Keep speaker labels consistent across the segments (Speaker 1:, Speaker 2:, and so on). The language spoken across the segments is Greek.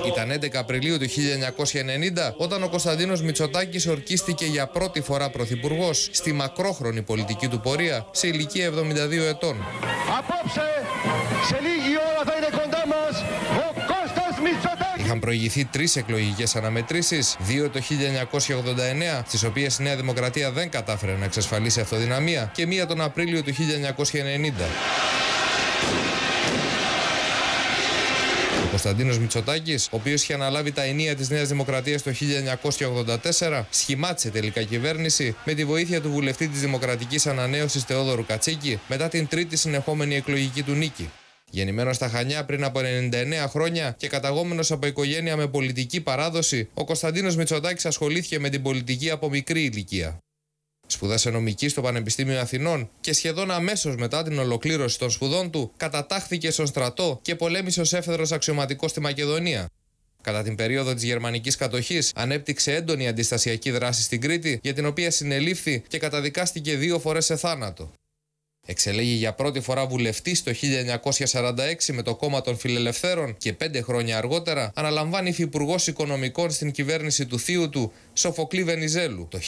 Speaker 1: Ήταν 11 Απριλίου του 1990 όταν ο Κωνσταντίνος Μητσοτάκης ορκίστηκε για πρώτη φορά πρωθυπουργός στη μακρόχρονη πολιτική του πορεία σε ηλικία 72 ετών.
Speaker 2: Απόψε, σε λίγη ώρα θα είναι κοντά μας ο Κώστας Μητσοτάκης.
Speaker 1: Είχαν προηγηθεί 3 εκλογικές αναμετρήσεις, 2 το 1989, στις οποίες η Νέα Δημοκρατία δεν κατάφερε να εξασφαλίσει αυτοδυναμία, και 1 τον Απρίλιο του 1990. Ο Κωνσταντίνος Μητσοτάκης, ο οποίος είχε αναλάβει τα ενία της Νέας Δημοκρατίας το 1984, σχημάτισε τελικά κυβέρνηση με τη βοήθεια του βουλευτή της Δημοκρατικής Ανανέωσης Θεόδωρου Κατσίκη μετά την τρίτη συνεχόμενη εκλογική του νίκη. Γεννημένος στα Χανιά πριν από 99 χρόνια και καταγόμενος από οικογένεια με πολιτική παράδοση, ο Κωνσταντίνος Μητσοτάκης ασχολήθηκε με την πολιτική από μικρή ηλικία. Σπούδασε νομική στο Πανεπιστήμιο Αθηνών και σχεδόν αμέσως μετά την ολοκλήρωση των σπουδών του κατατάχθηκε στον στρατό και πολέμησε ως έφεδρος αξιωματικός στη Μακεδονία. Κατά την περίοδο της γερμανικής κατοχής ανέπτυξε έντονη αντιστασιακή δράση στην Κρήτη, για την οποία συνελήφθη και καταδικάστηκε 2 φορές σε θάνατο. Εξελέγει για πρώτη φορά βουλευτής το 1946 με το κόμμα των Φιλελευθέρων και 5 χρόνια αργότερα αναλαμβάνει υφυπουργός οικονομικών στην κυβέρνηση του θείου του, Σοφοκλή Βενιζέλου. Το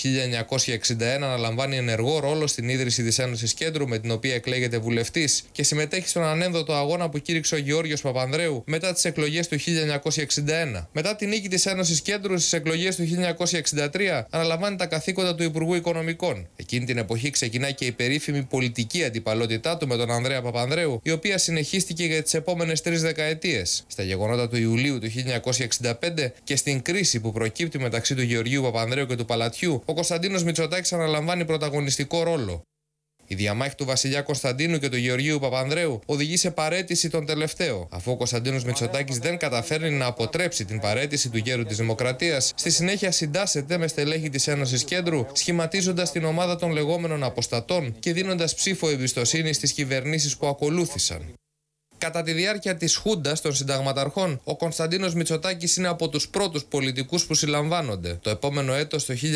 Speaker 1: 1961 αναλαμβάνει ενεργό ρόλο στην ίδρυση της Ένωσης Κέντρου, με την οποία εκλέγεται βουλευτής και συμμετέχει στον ανένδοτο αγώνα που κήρυξε ο Γεώργιος Παπανδρέου μετά τις εκλογές του 1961. Μετά την νίκη της Ένωσης Κέντρου στις εκλογές του 1963 αναλαμβάνει τα καθήκοντα του Υπουργού Οικονομικών. Εκείνη την εποχή ξεκινάει και η περίφημη πολιτική αντιπαλότητά του με τον Ανδρέα Παπανδρέου, η οποία συνεχίστηκε για τις επόμενες 3 δεκαετίες. Στα γεγονότα του Ιουλίου του 1965 και στην κρίση που προκύπτει μεταξύ του Γεωργίου Παπανδρέου και του Παλατιού, ο Κωνσταντίνος Μητσοτάκης αναλαμβάνει πρωταγωνιστικό ρόλο. Η διαμάχη του βασιλιά Κωνσταντίνου και του Γεωργίου Παπανδρέου οδηγεί σε παραίτηση τον τελευταίο, αφού ο Κωνσταντίνος Μητσοτάκης δεν καταφέρνει να αποτρέψει την παραίτηση του γέρου της Δημοκρατίας. Στη συνέχεια συντάσσεται με στελέχη της Ένωσης Κέντρου, σχηματίζοντας την ομάδα των λεγόμενων αποστατών και δίνοντας ψήφο εμπιστοσύνης στις κυβερνήσεις που ακολούθησαν. Κατά τη διάρκεια της Χούντας των συνταγματαρχών, ο Κωνσταντίνος Μητσοτάκης είναι από τους πρώτους πολιτικούς που συλλαμβάνονται. Το επόμενο έτος, το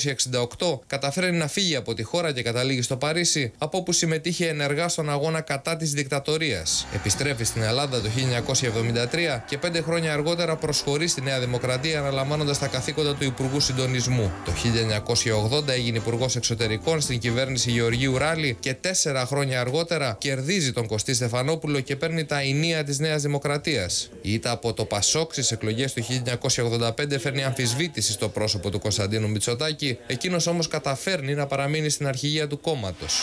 Speaker 1: 1968, καταφέρνει να φύγει από τη χώρα και καταλήγει στο Παρίσι, από όπου συμμετείχε ενεργά στον αγώνα κατά της δικτατορίας. Επιστρέφει στην Ελλάδα το 1973 και 5 χρόνια αργότερα προσχωρεί στη Νέα Δημοκρατία, αναλαμβάνοντας τα καθήκοντα του Υπουργού Συντονισμού. Το 1980 έγινε Υπουργός Εξωτερικών στην κυβέρνηση Γεωργίου Ράλη και 4 χρόνια αργότερα κερδίζει τον Κωστή Στεφανόπουλο και παίρνει τα ηνία της Νέας Δημοκρατίας. Η ήττα από το Πασόκ στις εκλογές του 1985 φέρνει αμφισβήτηση στο πρόσωπο του Κωνσταντίνου Μητσοτάκη, εκείνος όμως καταφέρνει να παραμείνει στην αρχηγία του κόμματος.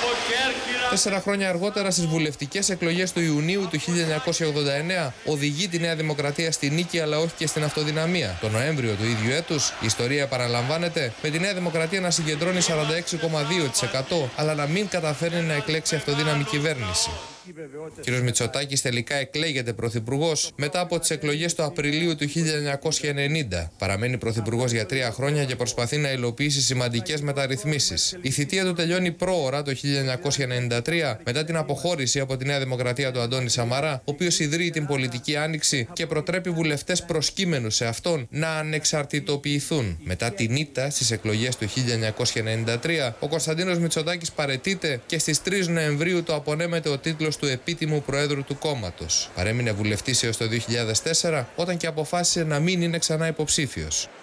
Speaker 1: 4 χρόνια αργότερα, στις βουλευτικές εκλογές του Ιουνίου του 1989, οδηγεί τη Νέα Δημοκρατία στη νίκη, αλλά όχι και στην αυτοδυναμία. Το Νοέμβριο του ίδιου έτους, η ιστορία επαναλαμβάνεται με τη Νέα Δημοκρατία να συγκεντρώνει 46,2%, αλλά να μην καταφέρνει να εκλέξει αυτοδύναμη κυβέρνηση. Ο κ. Μητσοτάκης τελικά εκλέγεται πρωθυπουργός μετά από τις εκλογές του Απριλίου του 1990. Παραμένει πρωθυπουργός για 3 χρόνια και προσπαθεί να υλοποιήσει σημαντικές μεταρρυθμίσεις. Η θητεία του τελειώνει πρόωρα το 1993 μετά την αποχώρηση από τη Νέα Δημοκρατία του Αντώνη Σαμαρά, ο οποίος ιδρύει την πολιτική άνοιξη και προτρέπει βουλευτές προσκύμενους σε αυτόν να ανεξαρτητοποιηθούν. Μετά την ήττα στις εκλογές του 1993, ο Κωνσταντίνος Μητσοτάκης παραιτείται και στις 3 Νοεμβρίου του απονέμεται ο τίτλος του επίτιμου Προέδρου του κόμματος. Παρέμεινε βουλευτής έως το 2004, όταν και αποφάσισε να μην είναι ξανά υποψήφιος.